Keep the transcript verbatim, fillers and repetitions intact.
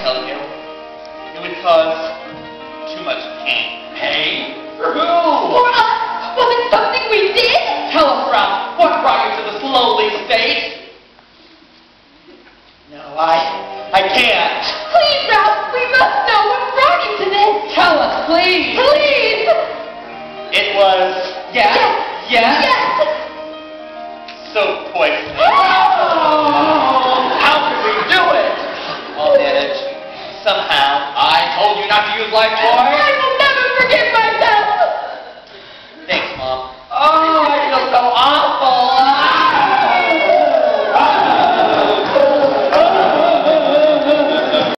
tell you. It would cause too much pain. Pain? For who? For us! Was it something we did? Tell us, Ralph, what brought you to this lowly state? No, I... I can't. Please, Ralph, we must know what brought you to this. Tell us, please. Please. It was... Yes? Yes? Yes. soap poisoning. Oh, how could we do it? I'll manage. Somehow. I told you not to use life toys.